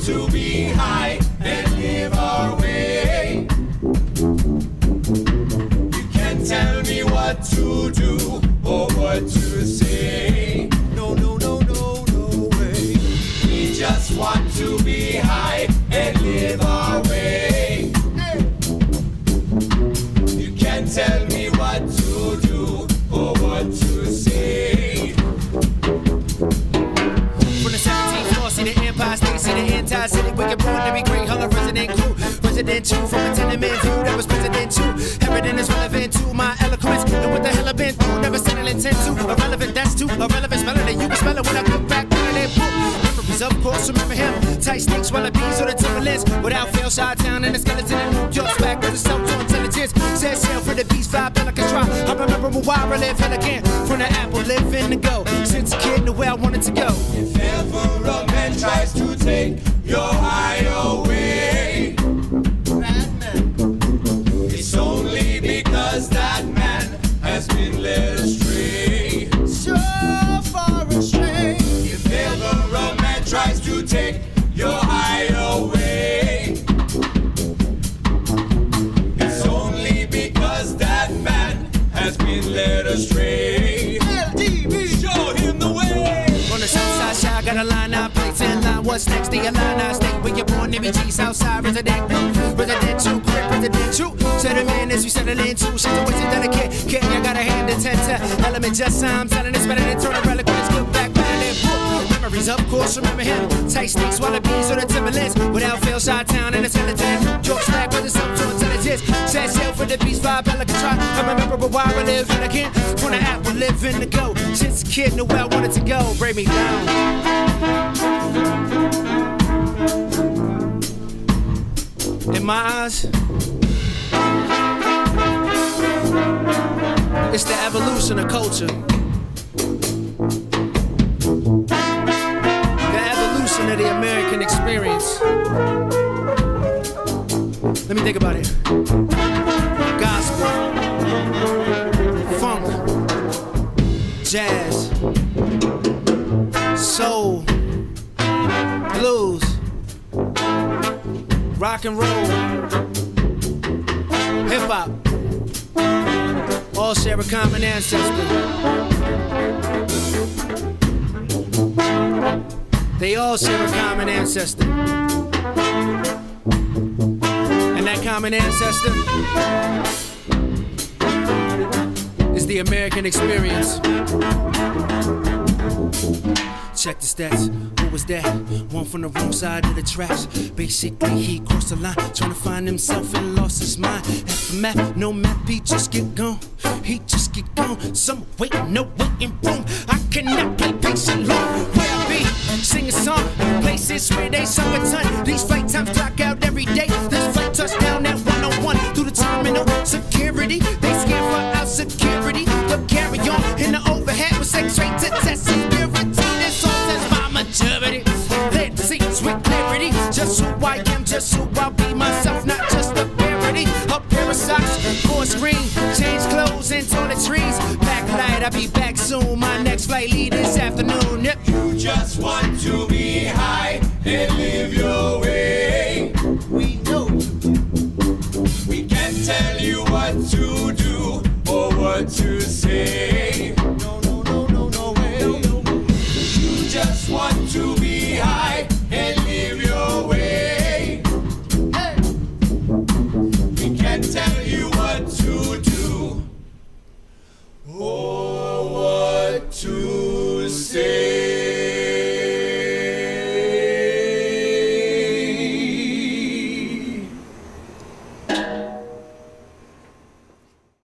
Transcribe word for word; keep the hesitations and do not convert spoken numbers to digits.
to be high and live our way. You can't tell me what to do or what to say. No, no, no, no, no way. We just want to be high and live our way. You can't tell me what to do or what to say. From the seventeenth floor, see the Empire State, see the entire city. Wicked born to be great, Hall of Resident Crew. Resident two from a tenement view that was President two. Everything is relevant to my eloquence. And what the hell I've been through, never said an intent to. Irrelevant, that's too irrelevant. Spelling it, you can spell it when I look back on that book. Memories, of course, remember him. Tight sneaks, wallabies, or the Timberlands. Without fail, shot down in the skeleton in New York's back with the self-to intelligence. Said sail for the beast, fly Pelican try. I remember why I live hell again. From the apple, live in the go. Since a kid, knew where I wanted to go. If ever a man tries to take your high away, it's only because that man has been led astray. So far astray. If ever a man tries to take your high away, it's only because that man has been led astray. L D B, show him the way. On the south side, shy, got a line out, plates in line. What's next? The Atlanta State where you're born, M E G, Southside, resident blue, resident two, quick, resident two. Set him in as we settle into. She's always a delicate kid. I got a hand in ten to element, just I'm telling it's better than turn a reliquants. Good back, man, and book. Memories, of course, remember him. Tight sneaks, wallabies, or the Timberlands. Without fail, shot town in the skeleton. York's back with the self-to intelligence. Said sail for the beast, five Pelican try. I remember why I live in again. From the apple, live in the go. Since a kid, knew where I wanted to go. Break me down. In my eyes, it's the evolution of culture. The evolution of the American experience. Let me think about it. Gospel, funk, jazz, soul, blues, rock and roll, hip hop, all share a common ancestor. They all share a common ancestor. And that common ancestor is the American experience. Check the stats, who was that? One from the wrong side of the tracks. Basically he crossed the line, trying to find himself and lost his mind. F a map, no map, he just get gone. He just get gone, some waiting, no waiting room. I cannot play patient long. Where I be, sing a song, places where they sung a ton. These flight times clock out every day. This flight touchdown at one oh one through the terminal security. They scan for our security. They'll carry on in the overhead with sex straight to test security. This all says my maturity. Clear the seats with clarity. Just who I am, just who I'll be myself, not just a parody. A pair of socks, four screen, change clothes and toiletries. Backlight, I'll be back soon. My next flight leaves